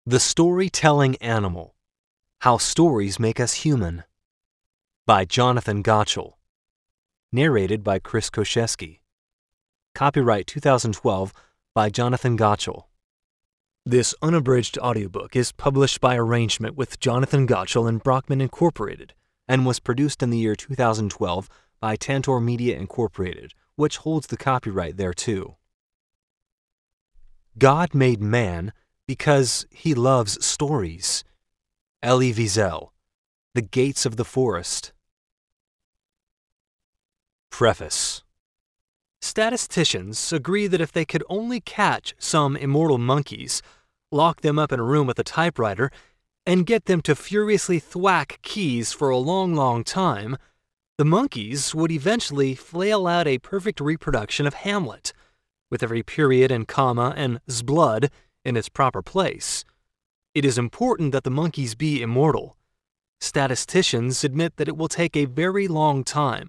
The Storytelling Animal: How Stories Make Us Human, by Jonathan Gottschall. Narrated by Kris Koscheski. Copyright 2012 by Jonathan Gottschall. This unabridged audiobook is published by arrangement with Jonathan Gottschall and Brockman Incorporated and was produced in the year 2012 by Tantor Media Incorporated, which holds the copyright thereto. God made man because he loves stories. Elie Wiesel, The Gates of the Forest. Preface. Statisticians agree that if they could only catch some immortal monkeys, lock them up in a room with a typewriter, and get them to furiously thwack keys for a long time, the monkeys would eventually flail out a perfect reproduction of Hamlet, with every period and comma and zblood in its proper place. It is important that the monkeys be immortal. Statisticians admit that it will take a very long time.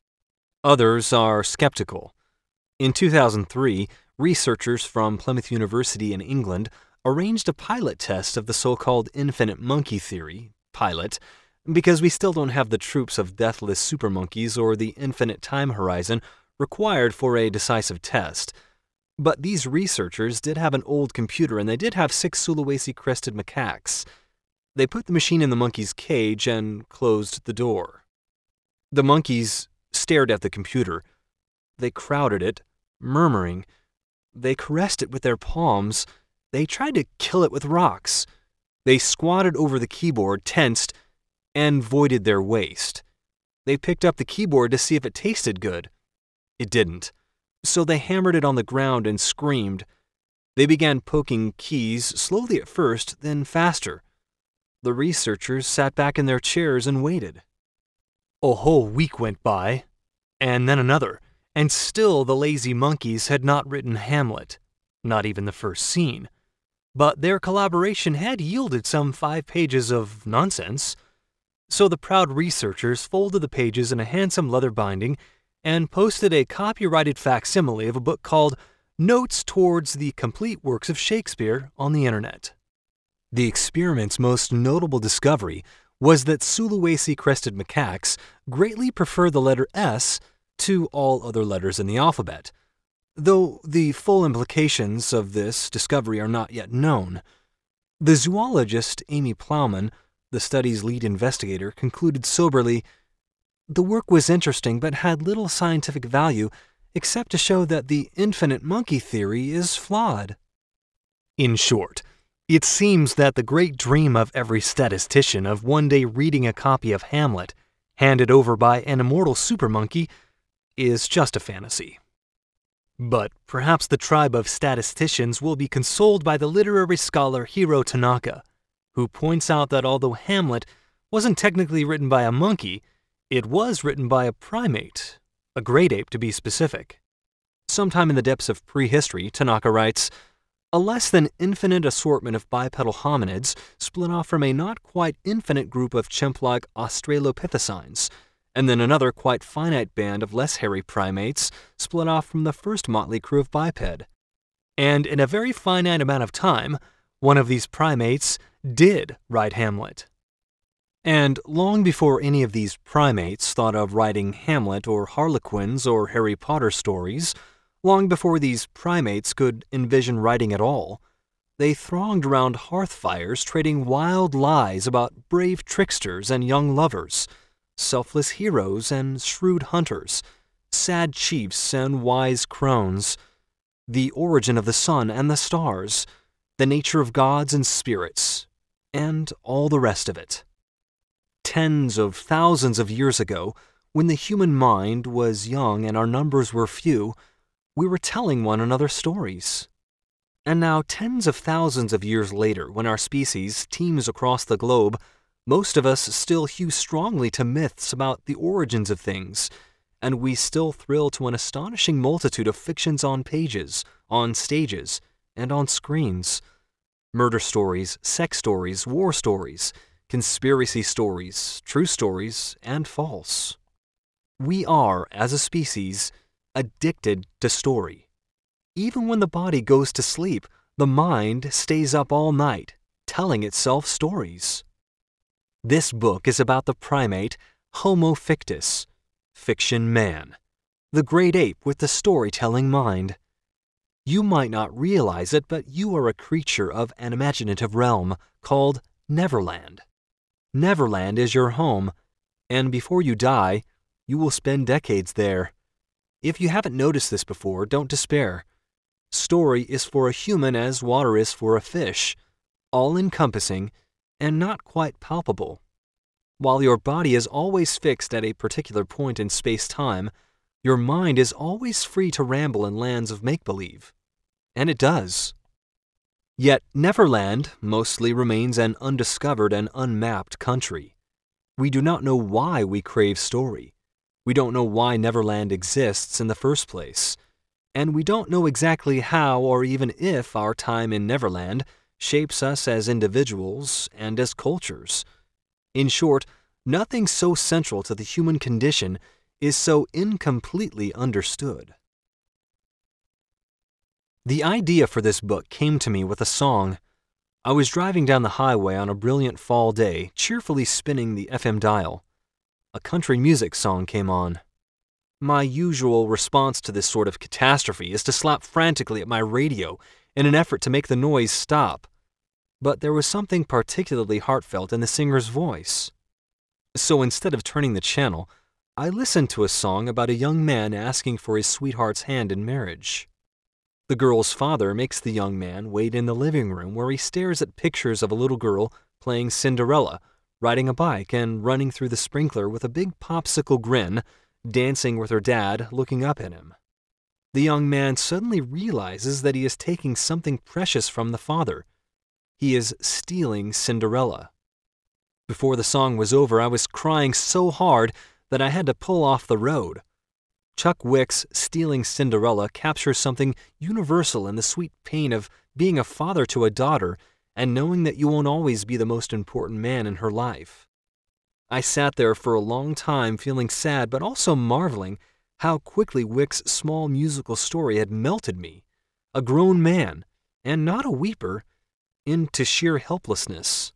Others are skeptical. In 2003, researchers from Plymouth University in England arranged a pilot test of the so-called infinite monkey theory, pilot, because we still don't have the troops of deathless supermonkeys or the infinite time horizon required for a decisive test. But these researchers did have an old computer, and they did have 6 Sulawesi-crested macaques. They put the machine in the monkey's cage and closed the door. The monkeys stared at the computer. They crowded it, murmuring. They caressed it with their palms. They tried to kill it with rocks. They squatted over the keyboard, tensed, and voided their waste. They picked up the keyboard to see if it tasted good. It didn't. So they hammered it on the ground and screamed. They began poking keys, slowly at first, then faster. The researchers sat back in their chairs and waited. A whole week went by, and then another, and still the lazy monkeys had not written Hamlet, not even the first scene. But their collaboration had yielded some 5 pages of nonsense. So the proud researchers folded the pages in a handsome leather binding and posted a copyrighted facsimile of a book called Notes Towards the Complete Works of Shakespeare on the internet. The experiment's most notable discovery was that Sulawesi-crested macaques greatly prefer the letter S to all other letters in the alphabet, though the full implications of this discovery are not yet known. The zoologist Amy Plowman, the study's lead investigator, concluded soberly, "The work was interesting but had little scientific value except to show that the infinite monkey theory is flawed." In short, it seems that the great dream of every statistician of one day reading a copy of Hamlet, handed over by an immortal supermonkey, is just a fantasy. But perhaps the tribe of statisticians will be consoled by the literary scholar Hiro Tanaka, who points out that although Hamlet wasn't technically written by a monkey, it was written by a primate, a great ape to be specific. Sometime in the depths of prehistory, Tanaka writes, a less than infinite assortment of bipedal hominids split off from a not quite infinite group of chimp-like australopithecines, and then another quite finite band of less hairy primates split off from the first motley crew of biped. And in a very finite amount of time, one of these primates did write Hamlet. And long before any of these primates thought of writing Hamlet or Harlequins or Harry Potter stories, long before these primates could envision writing at all, they thronged around hearth fires trading wild lies about brave tricksters and young lovers, selfless heroes and shrewd hunters, sad chiefs and wise crones, the origin of the sun and the stars, the nature of gods and spirits, and all the rest of it. Tens of thousands of years ago, when the human mind was young and our numbers were few, we were telling one another stories. And now, tens of thousands of years later, when our species teems across the globe, most of us still hew strongly to myths about the origins of things, and we still thrill to an astonishing multitude of fictions on pages, on stages, and on screens. Murder stories, sex stories, war stories, conspiracy stories, true stories, and false. We are, as a species, addicted to story. Even when the body goes to sleep, the mind stays up all night, telling itself stories. This book is about the primate Homo fictus, fiction man, the great ape with the storytelling mind. You might not realize it, but you are a creature of an imaginative realm called Neverland. Neverland is your home, and before you die, you will spend decades there. If you haven't noticed this before, don't despair. Story is for a human as water is for a fish, all-encompassing and not quite palpable. While your body is always fixed at a particular point in space-time, your mind is always free to ramble in lands of make-believe. And it does. Yet Neverland mostly remains an undiscovered and unmapped country. We do not know why we crave story. We don't know why Neverland exists in the first place. And we don't know exactly how or even if our time in Neverland shapes us as individuals and as cultures. In short, nothing so central to the human condition is so incompletely understood. The idea for this book came to me with a song. I was driving down the highway on a brilliant fall day, cheerfully spinning the FM dial. A country music song came on. My usual response to this sort of catastrophe is to slap frantically at my radio in an effort to make the noise stop. But there was something particularly heartfelt in the singer's voice. So instead of turning the channel, I listened to a song about a young man asking for his sweetheart's hand in marriage. The girl's father makes the young man wait in the living room where he stares at pictures of a little girl playing Cinderella, riding a bike and running through the sprinkler with a big popsicle grin, dancing with her dad looking up at him. The young man suddenly realizes that he is taking something precious from the father. He is stealing Cinderella. Before the song was over, I was crying so hard that I had to pull off the road. Chuck Wick's Stealing Cinderella captures something universal in the sweet pain of being a father to a daughter and knowing that you won't always be the most important man in her life. I sat there for a long time feeling sad but also marveling how quickly Wick's small musical story had melted me, a grown man, and not a weeper, into sheer helplessness.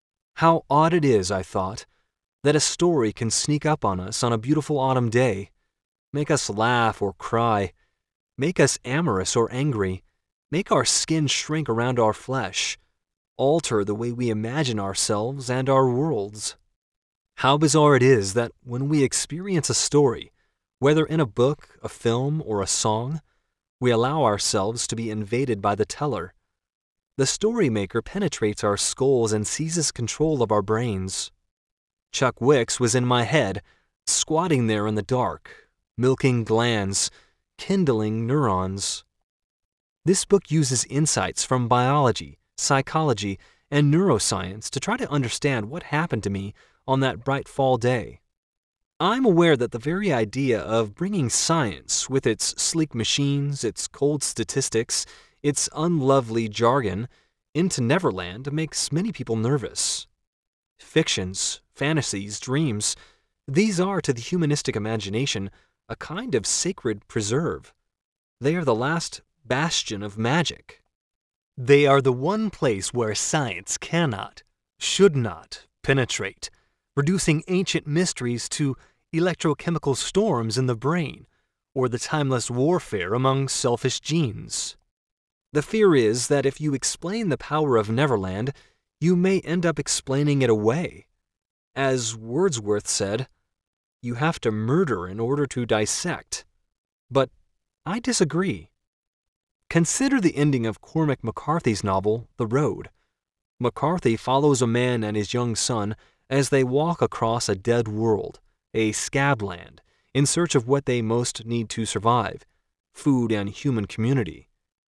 How odd it is, I thought, that a story can sneak up on us on a beautiful autumn day, make us laugh or cry, make us amorous or angry, make our skin shrink around our flesh, alter the way we imagine ourselves and our worlds. How bizarre it is that when we experience a story, whether in a book, a film, or a song, we allow ourselves to be invaded by the teller. The story maker penetrates our skulls and seizes control of our brains. Chuck Wick's was in my head, squatting there in the dark, milking glands, kindling neurons. This book uses insights from biology, psychology, and neuroscience to try to understand what happened to me on that bright fall day. I'm aware that the very idea of bringing science, with its sleek machines, its cold statistics, its unlovely jargon, into Neverland makes many people nervous. Fictions, fantasies, dreams, these are to the humanistic imagination a kind of sacred preserve. They are the last bastion of magic. They are the one place where science cannot, should not, penetrate, reducing ancient mysteries to electrochemical storms in the brain, or the timeless warfare among selfish genes. The fear is that if you explain the power of Neverland, you may end up explaining it away. As Wordsworth said, you have to murder in order to dissect. But I disagree. Consider the ending of Cormac McCarthy's novel, The Road. McCarthy follows a man and his young son as they walk across a dead world, a scabland, in search of what they most need to survive, food and human community.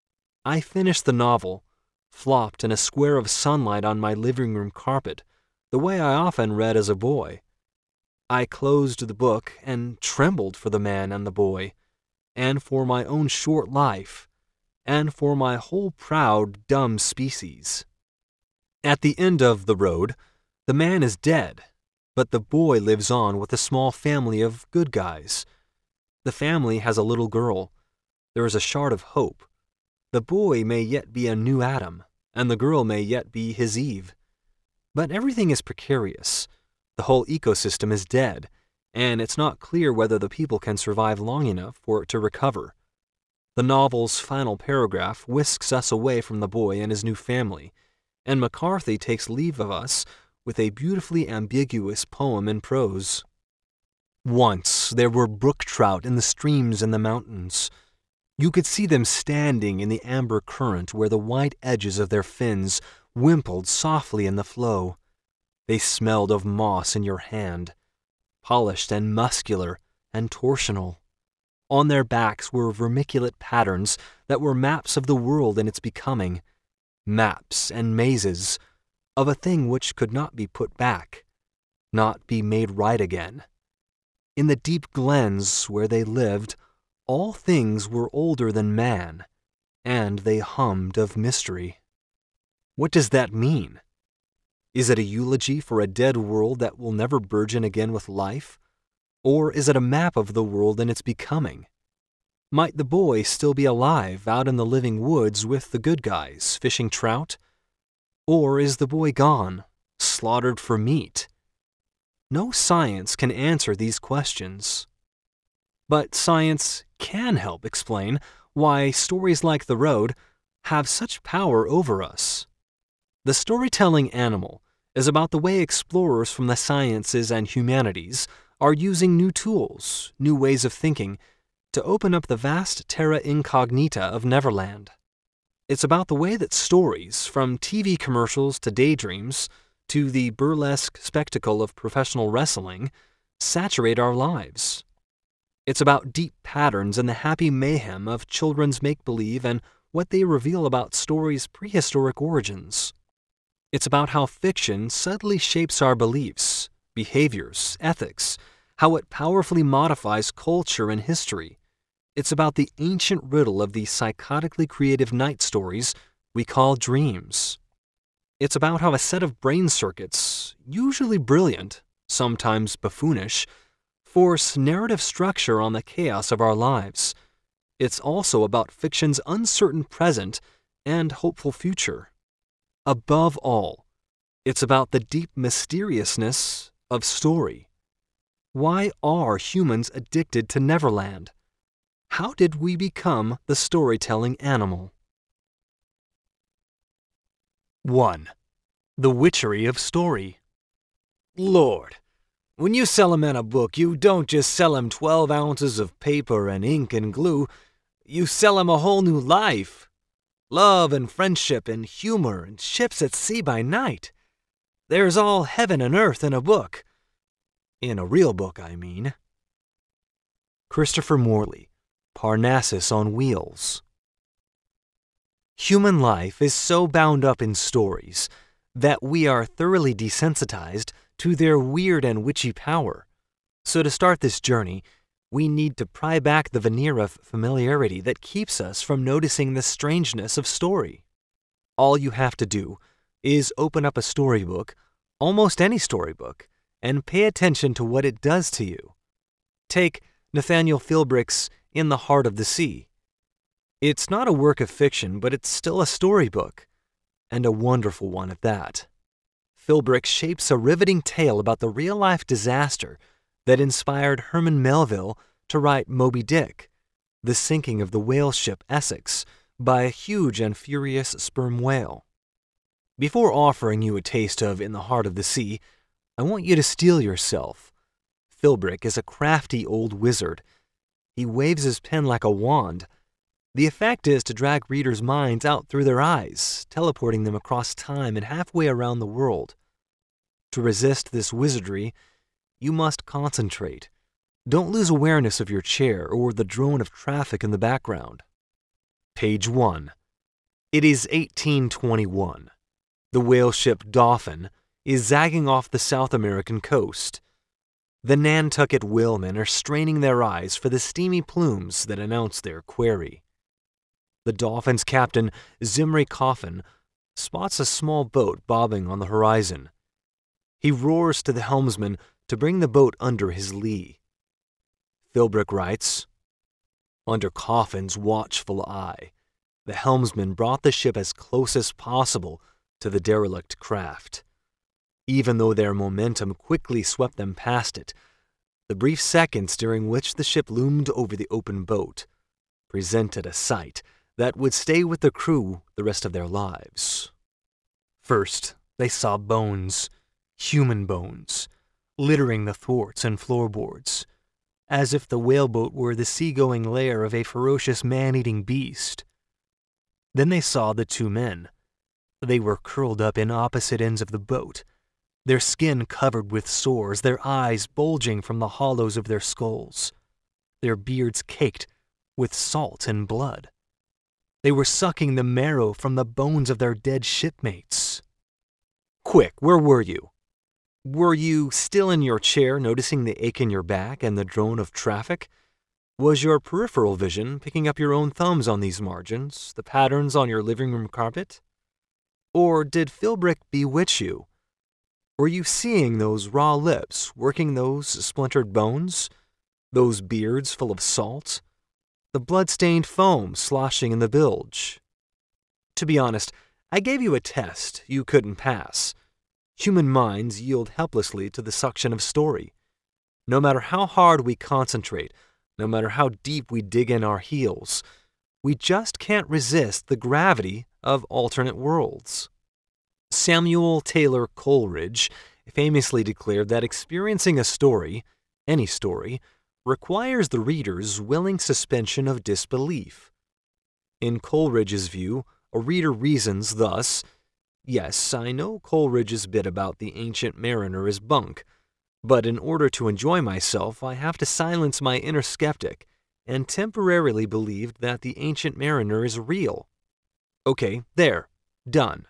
I finished the novel, flopped in a square of sunlight on my living room carpet, the way I often read as a boy. I closed the book and trembled for the man and the boy, and for my own short life, and for my whole proud, dumb species. At the end of The Road, the man is dead, but the boy lives on with a small family of good guys. The family has a little girl. There is a shard of hope. The boy may yet be a new Adam, and the girl may yet be his Eve. But everything is precarious. The whole ecosystem is dead, and it's not clear whether the people can survive long enough for it to recover. The novel's final paragraph whisks us away from the boy and his new family, and McCarthy takes leave of us with a beautifully ambiguous poem in prose. Once there were brook trout in the streams and the mountains. You could see them standing in the amber current where the white edges of their fins wimpled softly in the flow. They smelled of moss in your hand, polished and muscular and torsional. On their backs were vermiculate patterns that were maps of the world and its becoming, maps and mazes of a thing which could not be put back, not be made right again. In the deep glens where they lived, all things were older than man, and they hummed of mystery. What does that mean? Is it a eulogy for a dead world that will never burgeon again with life? Or is it a map of the world and its becoming? Might the boy still be alive out in the living woods with the good guys, fishing trout? Or is the boy gone, slaughtered for meat? No science can answer these questions. But science can help explain why stories like The Road have such power over us. The storytelling animal is about the way explorers from the sciences and humanities are using new tools, new ways of thinking, to open up the vast terra incognita of Neverland. It's about the way that stories, from TV commercials to daydreams, to the burlesque spectacle of professional wrestling, saturate our lives. It's about deep patterns and the happy mayhem of children's make-believe and what they reveal about stories' prehistoric origins. It's about how fiction subtly shapes our beliefs, behaviors, ethics, how it powerfully modifies culture and history. It's about the ancient riddle of the psychotically creative night stories we call dreams. It's about how a set of brain circuits, usually brilliant, sometimes buffoonish, force narrative structure on the chaos of our lives. It's also about fiction's uncertain present and hopeful future. Above all, it's about the deep mysteriousness of story. Why are humans addicted to Neverland? How did we become the storytelling animal? 1. The witchery of story. Lord, when you sell a man a book, you don't just sell him 12 ounces of paper and ink and glue. You sell him a whole new life. Love and friendship and humor and ships at sea by night. There's all heaven and earth in a book. In a real book, I mean. Christopher Morley, Parnassus on Wheels. Human life is so bound up in stories that we are thoroughly desensitized to their weird and witchy power. So to start this journey, we need to pry back the veneer of familiarity that keeps us from noticing the strangeness of story. All you have to do is open up a storybook, almost any storybook, and pay attention to what it does to you. Take Nathaniel Philbrick's In the Heart of the Sea. It's not a work of fiction, but it's still a storybook, and a wonderful one at that. Philbrick shapes a riveting tale about the real-life disaster that inspired Herman Melville to write Moby Dick, the sinking of the whale ship Essex by a huge and furious sperm whale. Before offering you a taste of In the Heart of the Sea, I want you to steel yourself. Philbrick is a crafty old wizard. He waves his pen like a wand. The effect is to drag readers' minds out through their eyes, teleporting them across time and halfway around the world. To resist this wizardry, you must concentrate. Don't lose awareness of your chair or the drone of traffic in the background. Page 1. It is 1821. The whale ship Dolphin is zagging off the South American coast. The Nantucket whalemen are straining their eyes for the steamy plumes that announce their quarry. The Dolphin's captain, Zimri Coffin, spots a small boat bobbing on the horizon. He roars to the helmsman to bring the boat under his lee. Philbrick writes, under Coffin's watchful eye, The helmsman brought the ship as close as possible to the derelict craft. Even though their momentum quickly swept them past it, the brief seconds during which the ship loomed over the open boat presented a sight that would stay with the crew the rest of their lives. First, they saw bones, human bones, littering the thwarts and floorboards, as if the whaleboat were the seagoing lair of a ferocious man-eating beast. Then they saw the two men. They were curled up in opposite ends of the boat, their skin covered with sores, their eyes bulging from the hollows of their skulls, their beards caked with salt and blood. They were sucking the marrow from the bones of their dead shipmates. Quick, where were you? Were you still in your chair noticing the ache in your back and the drone of traffic? Was your peripheral vision picking up your own thumbs on these margins, the patterns on your living room carpet? Or did Philbrick bewitch you? Were you seeing those raw lips working those splintered bones? Those beards full of salt? The blood-stained foam sloshing in the bilge? To be honest, I gave you a test you couldn't pass. Human minds yield helplessly to the suction of story. No matter how hard we concentrate, no matter how deep we dig in our heels, we just can't resist the gravity of alternate worlds. Samuel Taylor Coleridge famously declared that experiencing a story, any story, requires the reader's willing suspension of disbelief. In Coleridge's view, a reader reasons thus, yes, I know Coleridge's bit about the ancient mariner is bunk, but in order to enjoy myself, I have to silence my inner skeptic and temporarily believe that the ancient mariner is real. Okay, there, done.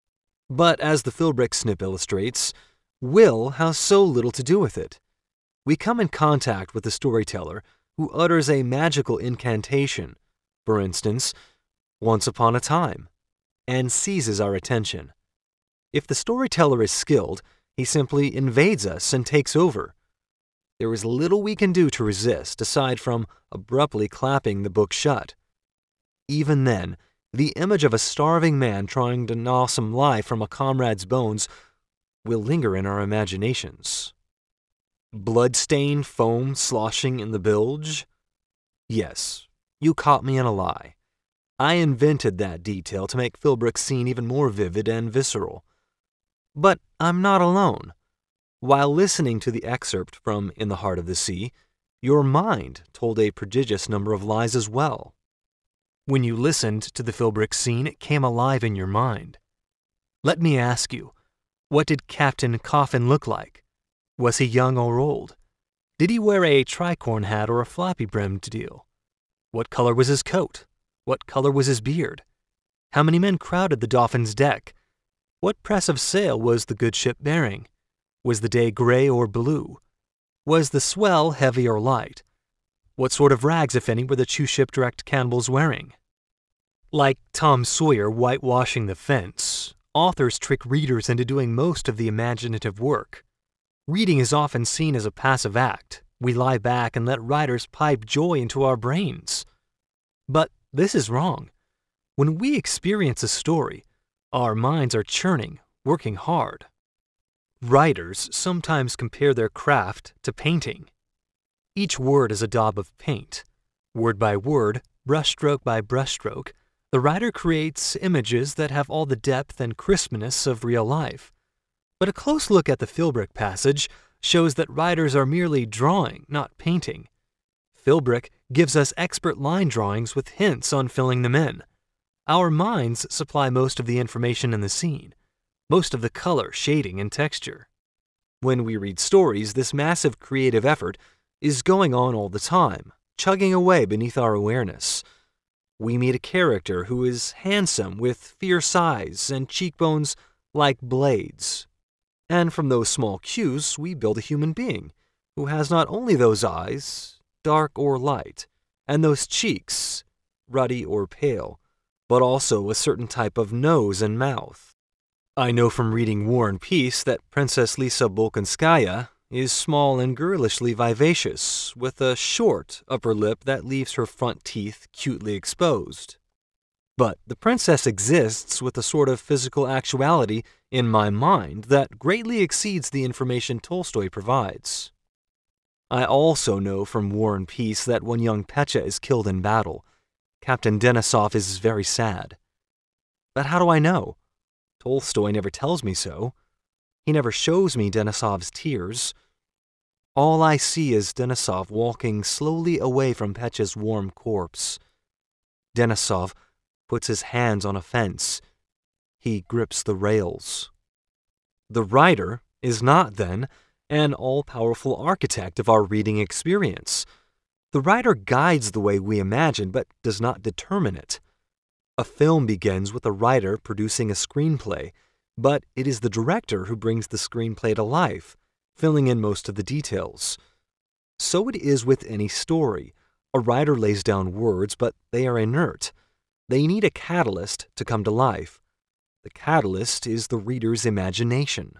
But as the Philbrick snip illustrates, will has so little to do with it. We come in contact with the storyteller who utters a magical incantation, for instance, once upon a time, and seizes our attention. If the storyteller is skilled, he simply invades us and takes over. There is little we can do to resist aside from abruptly clapping the book shut. Even then, the image of a starving man trying to gnaw some life from a comrade's bones will linger in our imaginations. Blood-stained foam sloshing in the bilge? Yes, you caught me in a lie. I invented that detail to make Philbrick's scene even more vivid and visceral. But I'm not alone. While listening to the excerpt from In the Heart of the Sea, your mind told a prodigious number of lies as well. When you listened to the Philbrick scene, it came alive in your mind. Let me ask you, what did Captain Coffin look like? Was he young or old? Did he wear a tricorn hat or a floppy-brimmed deal? What color was his coat? What color was his beard? How many men crowded the Dolphin's deck? What press of sail was the good ship bearing? Was the day gray or blue? Was the swell heavy or light? What sort of rags, if any, were the two shipwrecked cannibals wearing? Like Tom Sawyer whitewashing the fence, authors trick readers into doing most of the imaginative work. Reading is often seen as a passive act. We lie back and let writers pipe joy into our brains. But this is wrong. When we experience a story, our minds are churning, working hard. Writers sometimes compare their craft to painting. Each word is a daub of paint. Word by word, brushstroke by brushstroke, the writer creates images that have all the depth and crispness of real life. But a close look at the Philbrick passage shows that writers are merely drawing, not painting. Philbrick gives us expert line drawings with hints on filling them in. Our minds supply most of the information in the scene, most of the color, shading, and texture. When we read stories, this massive creative effort is going on all the time, chugging away beneath our awareness. We meet a character who is handsome with fierce eyes and cheekbones like blades. And from those small cues, we build a human being who has not only those eyes, dark or light, and those cheeks, ruddy or pale, but also a certain type of nose and mouth. I know from reading War and Peace that Princess Lisa Bolkonskaya is small and girlishly vivacious, with a short upper lip that leaves her front teeth cutely exposed. But the princess exists with a sort of physical actuality in my mind that greatly exceeds the information Tolstoy provides. I also know from War and Peace that when young Petya is killed in battle, Captain Denisov is very sad. But how do I know? Tolstoy never tells me so. He never shows me Denisov's tears. All I see is Denisov walking slowly away from Petya's warm corpse. Denisov puts his hands on a fence. He grips the rails. The writer is not, then, an all-powerful architect of our reading experience. The writer guides the way we imagine, but does not determine it. A film begins with a writer producing a screenplay, but it is the director who brings the screenplay to life, filling in most of the details. So it is with any story. A writer lays down words, but they are inert. They need a catalyst to come to life. The catalyst is the reader's imagination.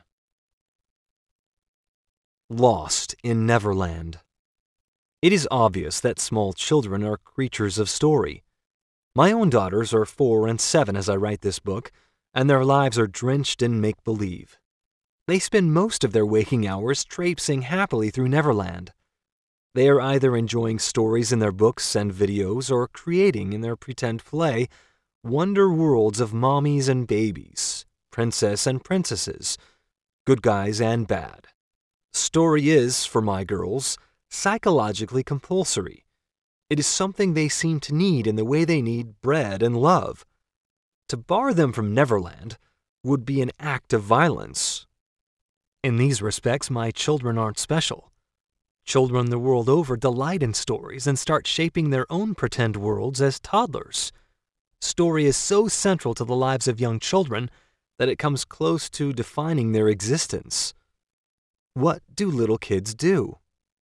Lost in Neverland. It is obvious that small children are creatures of story. My own daughters are 4 and 7 as I write this book, and their lives are drenched in make-believe. They spend most of their waking hours traipsing happily through Neverland. They are either enjoying stories in their books and videos or creating in their pretend play wonder worlds of mommies and babies, princess and princesses, good guys and bad. Story is, for my girls, psychologically compulsory. It is something they seem to need in the way they need bread and love. To bar them from Neverland would be an act of violence. In these respects, my children aren't special. Children the world over delight in stories and start shaping their own pretend worlds as toddlers. Story is so central to the lives of young children that it comes close to defining their existence. What do little kids do?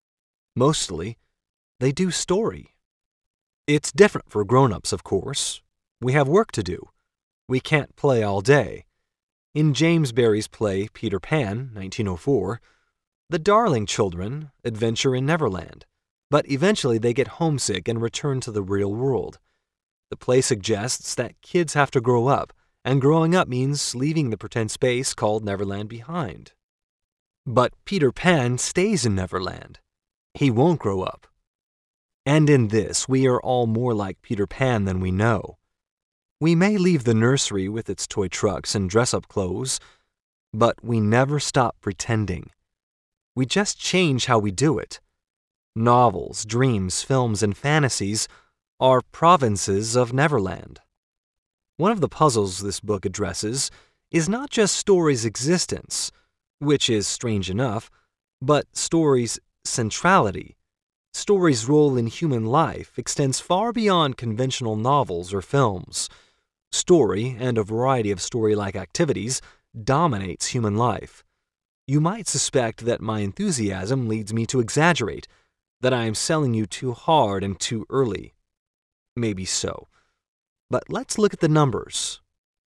Mostly, they do story. It's different for grown-ups, of course. We have work to do. We can't play all day. In James Barrie's play Peter Pan, 1904, the darling children adventure in Neverland, but eventually they get homesick and return to the real world. The play suggests that kids have to grow up, and growing up means leaving the pretend space called Neverland behind. But Peter Pan stays in Neverland. He won't grow up. And in this, we are all more like Peter Pan than we know. We may leave the nursery with its toy trucks and dress-up clothes, but we never stop pretending. We just change how we do it. Novels, dreams, films, and fantasies are provinces of Neverland. One of the puzzles this book addresses is not just story's existence, which is strange enough, but story's centrality. Story's role in human life extends far beyond conventional novels or films. Story, and a variety of story-like activities, dominates human life. You might suspect that my enthusiasm leads me to exaggerate, that I am selling you too hard and too early. Maybe so. But let's look at the numbers.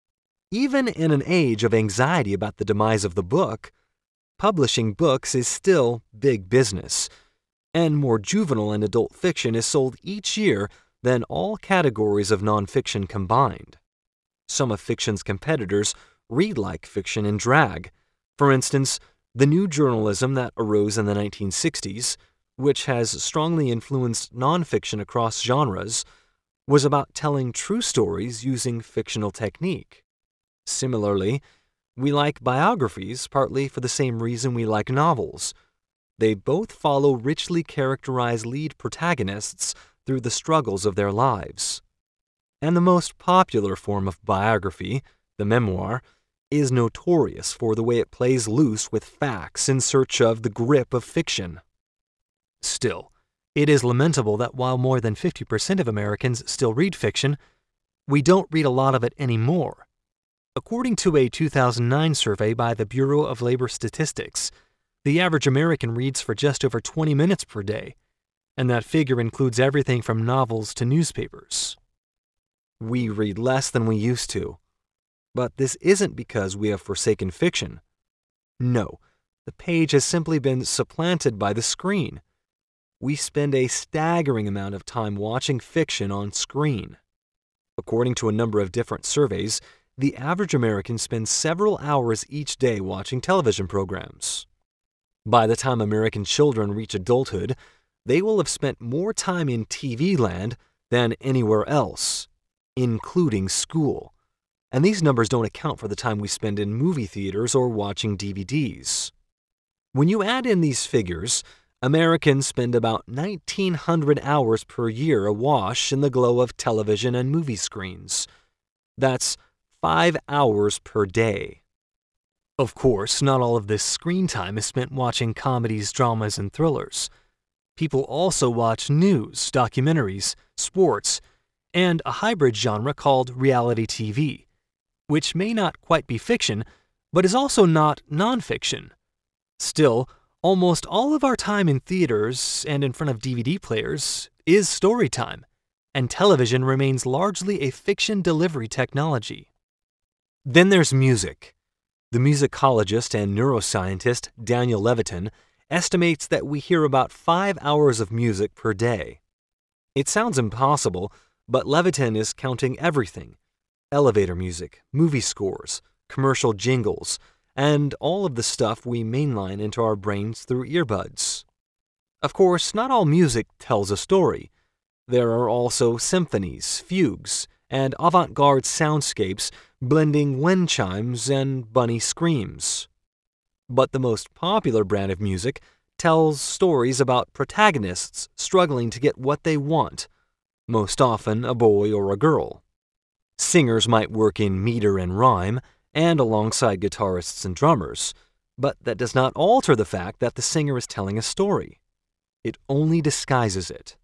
Even in an age of anxiety about the demise of the book, publishing books is still big business, and more juvenile and adult fiction is sold each year than all categories of nonfiction combined. Some of fiction's competitors read like fiction in drag. For instance, the new journalism that arose in the 1960s, which has strongly influenced nonfiction across genres, was about telling true stories using fictional technique. Similarly, we like biographies partly for the same reason we like novels. They both follow richly characterized lead protagonists through the struggles of their lives. And the most popular form of biography, the memoir, is notorious for the way it plays loose with facts in search of the grip of fiction. Still, it is lamentable that while more than 50% of Americans still read fiction, we don't read a lot of it anymore. According to a 2009 survey by the Bureau of Labor Statistics, the average American reads for just over 20 minutes per day, and that figure includes everything from novels to newspapers. We read less than we used to. But this isn't because we have forsaken fiction. No, the page has simply been supplanted by the screen. We spend a staggering amount of time watching fiction on screen. According to a number of different surveys, the average American spends several hours each day watching television programs. By the time American children reach adulthood, they will have spent more time in TV land than anywhere else, including school. And these numbers don't account for the time we spend in movie theaters or watching DVDs. When you add in these figures, Americans spend about 1,900 hours per year awash in the glow of television and movie screens. That's 5 hours per day. Of course, not all of this screen time is spent watching comedies, dramas, and thrillers. People also watch news, documentaries, sports, and a hybrid genre called reality TV, which may not quite be fiction, but is also not nonfiction. Still, almost all of our time in theaters and in front of DVD players is story time, and television remains largely a fiction delivery technology. Then there's music. The musicologist and neuroscientist Daniel Levitin estimates that we hear about 5 hours of music per day. It sounds impossible, but Levitin is counting everything: elevator music, movie scores, commercial jingles, and all of the stuff we mainline into our brains through earbuds. Of course, not all music tells a story. There are also symphonies, fugues, and avant-garde soundscapes blending wind chimes and bunny screams. But the most popular brand of music tells stories about protagonists struggling to get what they want, most often a boy or a girl. Singers might work in meter and rhyme, and alongside guitarists and drummers, but that does not alter the fact that the singer is telling a story. It only disguises it.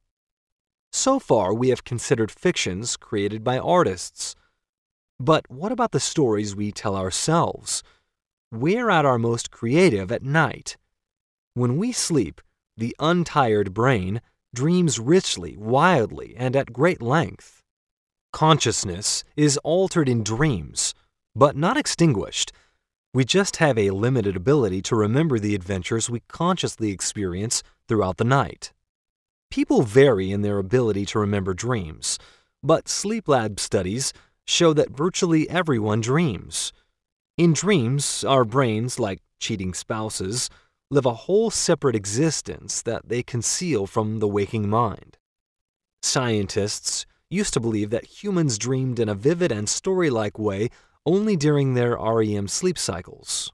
So far, we have considered fictions created by artists. But what about the stories we tell ourselves? We're at our most creative at night. When we sleep, the untired brain dreams richly, wildly, and at great length. Consciousness is altered in dreams, but not extinguished. We just have a limited ability to remember the adventures we consciously experience throughout the night. People vary in their ability to remember dreams, but sleep lab studies show that virtually everyone dreams. In dreams, our brains, like cheating spouses, live a whole separate existence that they conceal from the waking mind. Scientists used to believe that humans dreamed in a vivid and story-like way only during their REM sleep cycles.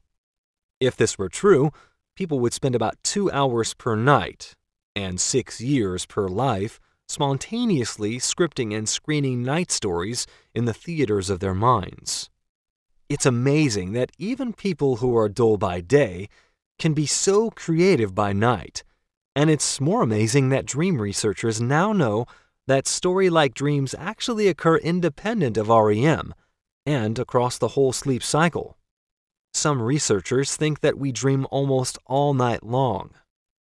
If this were true, people would spend about 2 hours per night and 6 years per life spontaneously scripting and screening night stories in the theaters of their minds. It's amazing that even people who are dull by day can be so creative by night, and it's more amazing that dream researchers now know that story-like dreams actually occur independent of REM and across the whole sleep cycle. Some researchers think that we dream almost all night long.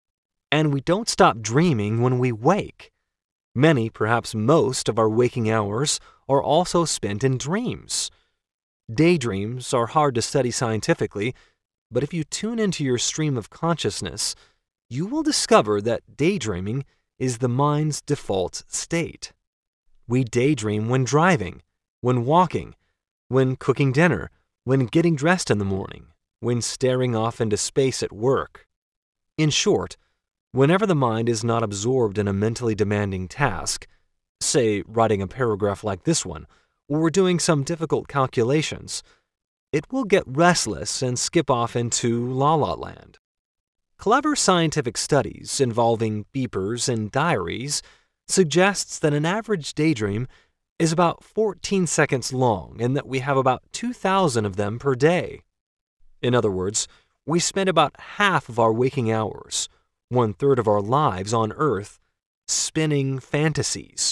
And we don't stop dreaming when we wake. Many, perhaps most, of our waking hours are also spent in dreams. Daydreams are hard to study scientifically, but if you tune into your stream of consciousness, you will discover that daydreaming is the mind's default state. We daydream when driving, when walking, when cooking dinner, when getting dressed in the morning, when staring off into space at work. In short, whenever the mind is not absorbed in a mentally demanding task, say writing a paragraph like this one, or doing some difficult calculations, it will get restless and skip off into la-la land. Clever scientific studies involving beepers and diaries suggests that an average daydream is about 14 seconds long and that we have about 2,000 of them per day. In other words, we spend about half of our waking hours, 1/3 of our lives on Earth, spinning fantasies.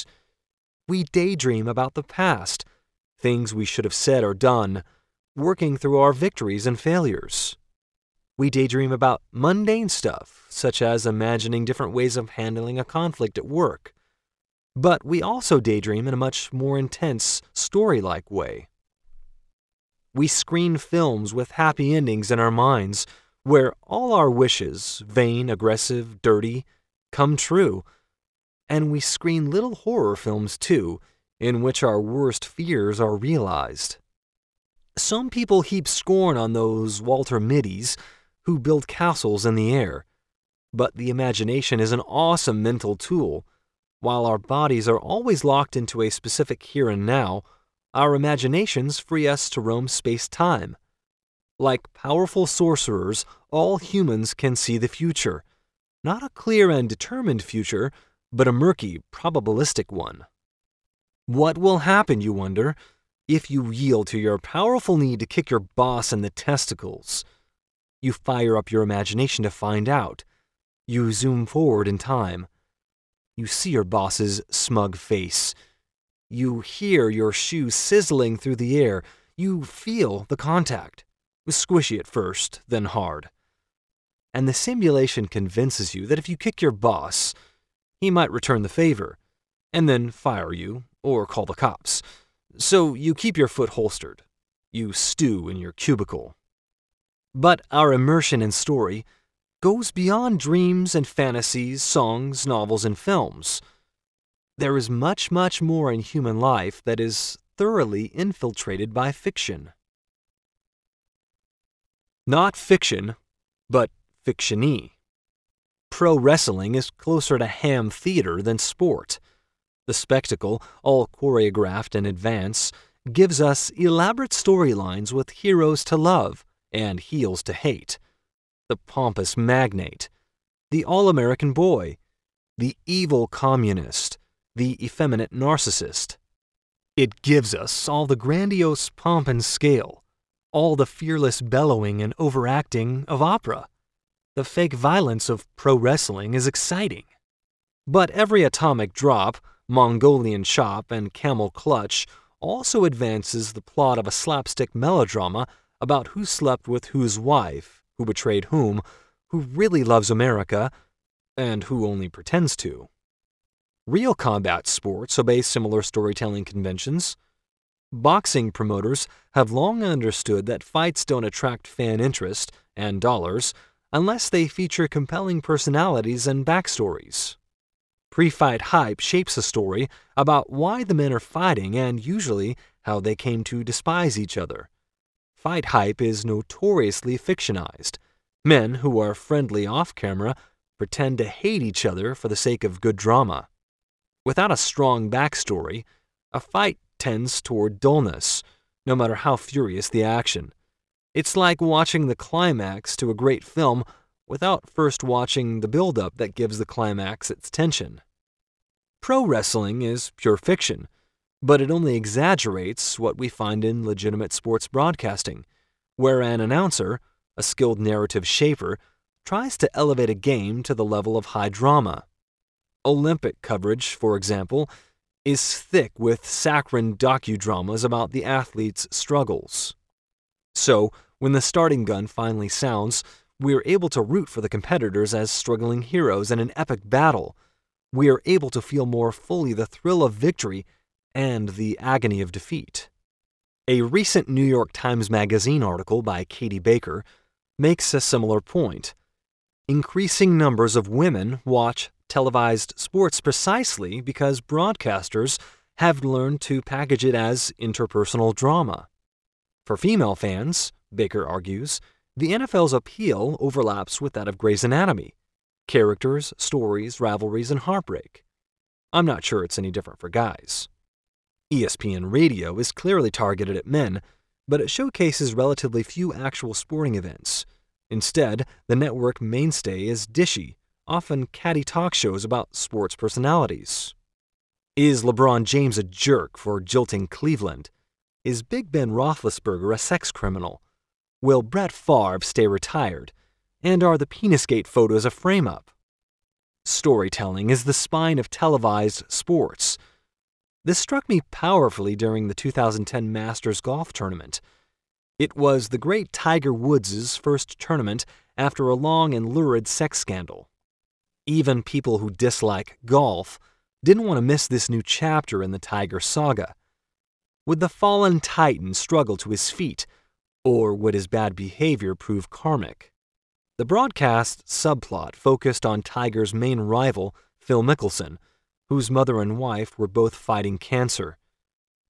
We daydream about the past, things we should have said or done, working through our victories and failures. We daydream about mundane stuff, such as imagining different ways of handling a conflict at work. But we also daydream in a much more intense, story-like way. We screen films with happy endings in our minds, where all our wishes, vain, aggressive, dirty, come true. And we screen little horror films too, in which our worst fears are realized. Some people heap scorn on those Walter Mitties who build castles in the air, but the imagination is an awesome mental tool. While our bodies are always locked into a specific here and now, our imaginations free us to roam space-time. Like powerful sorcerers, all humans can see the future. Not a clear and determined future, but a murky, probabilistic one. What will happen, you wonder, if you yield to your powerful need to kick your boss in the testicles? You fire up your imagination to find out. You zoom forward in time. You see your boss's smug face. You hear your shoe sizzling through the air. You feel the contact. Squishy at first, then hard. And the simulation convinces you that if you kick your boss, he might return the favor, and then fire you or call the cops. So you keep your foot holstered. You stew in your cubicle. But our immersion in story goes beyond dreams and fantasies, songs, novels, and films. There is much, much more in human life that is thoroughly infiltrated by fiction. Not fiction, but fiction-y. Pro wrestling is closer to ham theater than sport. The spectacle, all choreographed in advance, gives us elaborate storylines with heroes to love and heels to hate. The pompous magnate, the all-American boy, the evil communist, the effeminate narcissist. It gives us all the grandiose pomp and scale, all the fearless bellowing and overacting of opera. The fake violence of pro wrestling is exciting. But every atomic drop, Mongolian chop, and camel clutch also advances the plot of a slapstick melodrama about who slept with whose wife, who betrayed whom, who really loves America, and who only pretends to. Real combat sports obey similar storytelling conventions. Boxing promoters have long understood that fights don't attract fan interest and dollars unless they feature compelling personalities and backstories. Pre-fight hype shapes a story about why the men are fighting and usually how they came to despise each other. Fight hype is notoriously fictionized. Men who are friendly off-camera pretend to hate each other for the sake of good drama. Without a strong backstory, a fight tends toward dullness, no matter how furious the action. It's like watching the climax to a great film without first watching the build-up that gives the climax its tension. Pro wrestling is pure fiction, but it only exaggerates what we find in legitimate sports broadcasting, where an announcer, a skilled narrative shaper, tries to elevate a game to the level of high drama. Olympic coverage, for example, is thick with saccharine docudramas about the athletes' struggles. So, when the starting gun finally sounds, we are able to root for the competitors as struggling heroes in an epic battle. We are able to feel more fully the thrill of victory and the agony of defeat. A recent New York Times Magazine article by Katie Baker makes a similar point. Increasing numbers of women watch televised sports precisely because broadcasters have learned to package it as interpersonal drama. For female fans, Baker argues, the NFL's appeal overlaps with that of Grey's Anatomy. Characters, stories, rivalries, and heartbreak. I'm not sure it's any different for guys. ESPN Radio is clearly targeted at men, but it showcases relatively few actual sporting events. Instead, the network mainstay is dishy, often catty talk shows about sports personalities. Is LeBron James a jerk for jilting Cleveland? Is Big Ben Roethlisberger a sex criminal? Will Brett Favre stay retired? And are the Penisgate photos a frame-up? Storytelling is the spine of televised sports. This struck me powerfully during the 2010 Masters golf tournament. It was the great Tiger Woods' first tournament after a long and lurid sex scandal. Even people who dislike golf didn't want to miss this new chapter in the Tiger saga. Would the fallen titan struggle to his feet, or would his bad behavior prove karmic? The broadcast subplot focused on Tiger's main rival, Phil Mickelson, whose mother and wife were both fighting cancer.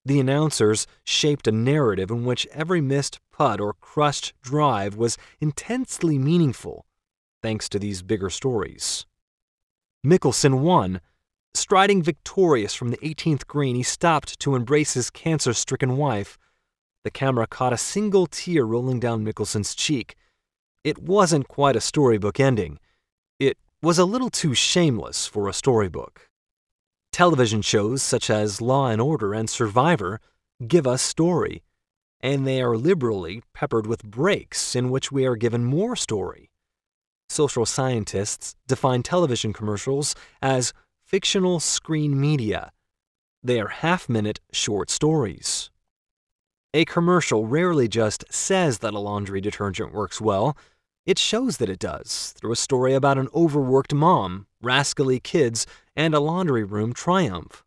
The announcers shaped a narrative in which every missed putt or crushed drive was intensely meaningful, thanks to these bigger stories. Mickelson won. Striding victorious from the 18th green, he stopped to embrace his cancer-stricken wife. The camera caught a single tear rolling down Mickelson's cheek. It wasn't quite a storybook ending. It was a little too shameless for a storybook. Television shows such as Law and Order and Survivor give us story, and they are liberally peppered with breaks in which we are given more story. Social scientists define television commercials as fictional screen media. They are half-minute short stories. A commercial rarely just says that a laundry detergent works well. It shows that it does through a story about an overworked mom, rascally kids, and a laundry room triumph.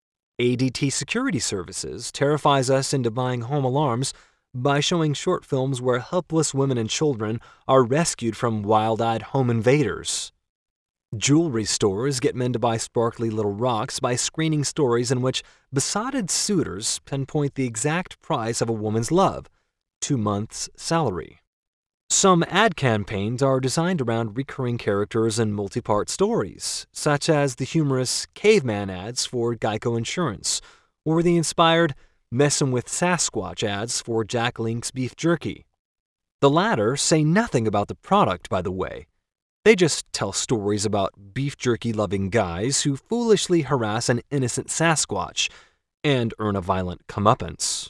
ADT Security Services terrifies us into buying home alarms by showing short films where helpless women and children are rescued from wild-eyed home invaders. Jewelry stores get men to buy sparkly little rocks by screening stories in which besotted suitors pinpoint the exact price of a woman's love, 2 months' salary. Some ad campaigns are designed around recurring characters and multi-part stories, such as the humorous caveman ads for Geico Insurance, or the inspired Messin' with Sasquatch ads for Jack Link's beef jerky. The latter say nothing about the product, by the way. They just tell stories about beef jerky-loving guys who foolishly harass an innocent Sasquatch and earn a violent comeuppance.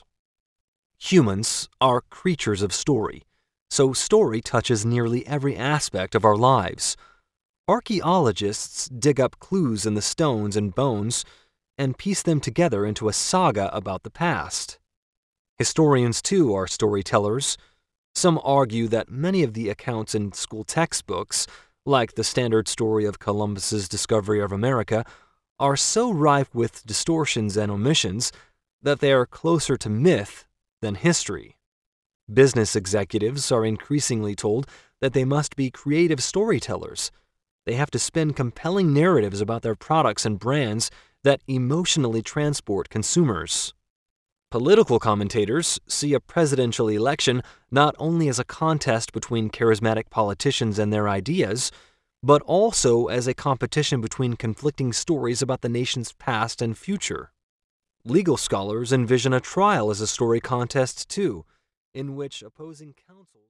Humans are creatures of story, so story touches nearly every aspect of our lives. Archaeologists dig up clues in the stones and bones and piece them together into a saga about the past. Historians, too, are storytellers. Some argue that many of the accounts in school textbooks, like the standard story of Columbus's discovery of America, are so rife with distortions and omissions that they are closer to myth than history. Business executives are increasingly told that they must be creative storytellers. They have to spin compelling narratives about their products and brands that emotionally transport consumers. Political commentators see a presidential election not only as a contest between charismatic politicians and their ideas, but also as a competition between conflicting stories about the nation's past and future. Legal scholars envision a trial as a story contest, too, in which opposing counsels...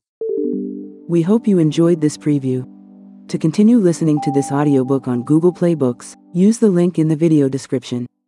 We hope you enjoyed this preview. To continue listening to this audiobook on Google Play Books, use the link in the video description.